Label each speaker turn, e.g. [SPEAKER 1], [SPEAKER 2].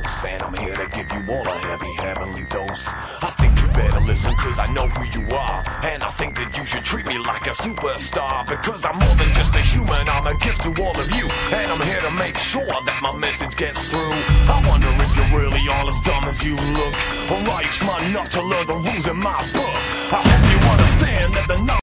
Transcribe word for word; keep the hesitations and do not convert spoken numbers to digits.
[SPEAKER 1] dose, and I'm here to give you all a heavy, heavenly dose. I think you better listen, cause I know who you are, and I think that you should treat me like a superstar, because I'm more than just a human, I'm a gift to all of you, and I'm here to make sure that my message gets through. I wonder if you're really all as dumb as you look, or are you smart enough to learn the rules in my book? I hope you understand that the